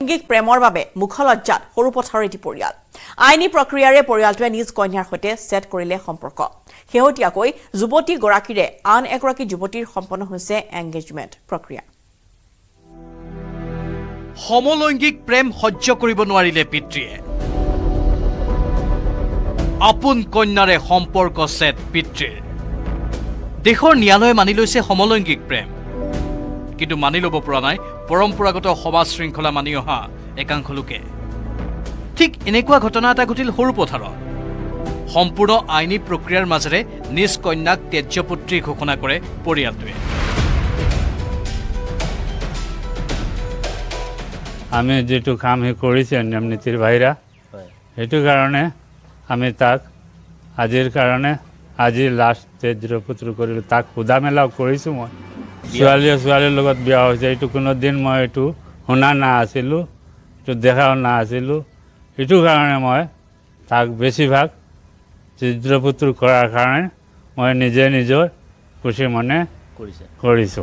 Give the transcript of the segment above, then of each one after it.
লৈংগিক প্ৰেমৰ বাবে মুখলজ্জাত সৰু পথাৰৰ এটি পৰিয়াল আইনী প্ৰক্ৰিয়াৰে পৰিয়ালটোৱে নিজ কন্যাৰ সৈতে সেট কৰিলে সম্পৰ্ক হেহতিয়াকৈ যুৱতী গৰাকীৰে আন এগৰাকী যুৱতীৰ সম্পন্ন হৈছে এংগেজমেন্ট প্ৰক্ৰিয়া সমলৈংগিক প্ৰেম সহ্য কৰিব নোৱাৰিলে পিতৃয়ে আপোন কন্যাৰে সম্পৰ্ক সেট পিতৃৰ দেশৰ ন্যায়ালয়ে মানি লৈছে সমলৈংগিক প্ৰেম কিন্তু মানি ল'ব পৰা নাই পৰম্পৰাগত সমাজ শৃংখলা মানি অহা একাংশ লোকে ঠিক এনেকুৱা ঘটনা এটা ঘটিল সৰু পথাৰত সম্পূৰ্ণ আইনী প্ৰক্ৰিয়াৰ মাজেৰে নিজ কন্যাক তেজ্যপুত্ৰী ঘোষণা কৰে পৰিয়ালটোৱে আমি যেটো কাম হে কৰিছে নিয়মনীতিৰ বাহিৰা হেতু কাৰণে আমি তাক আজিৰ কাৰণে আজি লাষ্ট তেজ্যপুত্ৰী কৰিলো তাক খুদা মেলাও কৰিছো মই ছোৱালীৰ লগত বিয়া হৈছে এইটো কোনো দিন মই এইটো শুনা না আছিলো তো দেখাও না আছিলো এইটো কাৰণে মই তাক বেছিভাগ তেজ্যপুত্ৰী কৰাৰ কাৰণে মই নিজে নিজৰ খুশি মনে কৰিছো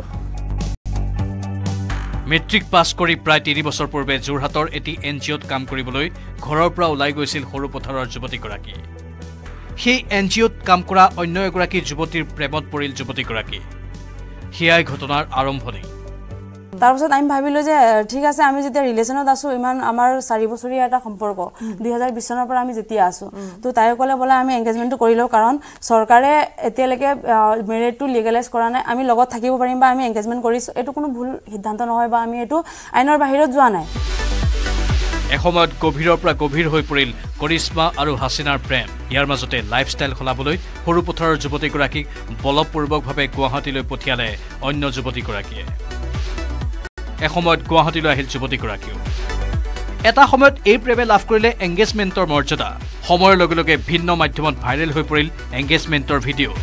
মেট্ৰিক পাছ কৰি প্ৰায় 3 বছৰ পূৰ্বে যোৰহাটৰ এটি এনজিঅ'ত কাম কৰিবলৈ ঘৰৰ পৰা ওলাই গৈছিল সৰু পথাৰৰ যুৱতীগৰাকী সেই এনজিঅ'ত কাম কৰা অন্য এগৰাকী যুৱতীৰ প্ৰেমত পৰিল যুৱতীগৰাকী হিয়াই ঘটনাৰ আৰম্ভণি তাৰপিছত আমি ভাবিলো যে ঠিক আছে আমি যেতিয়া ৰিলেশনত আছো ইমান আমাৰ 4 বছৰীয়া এটা সম্পৰ্ক 2020 চনৰ পৰা আমি যেতিয়া আছো তো তাই কলে বলে আমি এংগেজমেন্টটো কৰিলো কাৰণ চৰকাৰে এতিয়ালৈকে মেৰিটটো লিগেলাইজ কৰা নাই আমি লগত থাকিব পাৰিম বা আমি এংগেজমেন্ট কৰিছো এটো কোনো ভুল সিদ্ধান্ত নহয় বা আমি এটো আইনৰ বাহিৰত যোৱা নাই এসময়ত গভীৰৰ পৰা গভীৰ হৈ পৰিল কৰিশ্মা আৰু হাসিনাৰ প্ৰেম ইয়াৰ মাজতে লাইফষ্টাইল খলাবলৈ সৰু পথাৰৰ যুৱতীগৰাকীক বলপূৰ্বকভাৱে গুৱাহাটীলৈ পঠিয়ালে অন্য যুৱতীগৰাকীয়ে এসময়ত গুৱাহাটীলৈ আহিল যুৱতীগৰাকীও এটা সময়ত এই প্ৰেমে লাভ কৰিলে এংগেজমেন্টৰ মৰ্যাদা সময়ৰ লগে লগে ভিন্ন মাধ্যমত ভাইৰেল হৈ পৰিল এংগেজমেন্টৰ ভিডিঅ'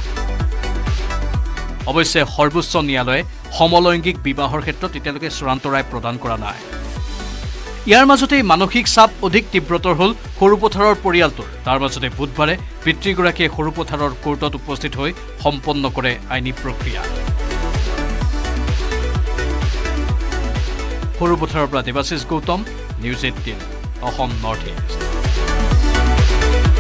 অৱশ্যে সৰ্বোচ্চ ন্যায়ালয়ে সমলৈংগিক বিবাহৰ ক্ষেত্ৰত এতিয়ালৈকে চূড়ান্ত ৰায় প্ৰদান কৰা নাই ইয়াৰ মাজতে মানসিক চাপ অধিক তীব্ৰতৰ হ'ল সৰু পথাৰৰ পৰিয়ালটোৰ তাৰ মাজতে বুধবাৰে পিতৃগৰাকীয়ে সৰু পথাৰৰ কোৰ্টত উপস্থিত হৈ সম্পন্ন কৰে আইনী প্ৰক্ৰিয়া সৰু পথাৰৰ পৰা Debashish Gautam news 18 Assam north east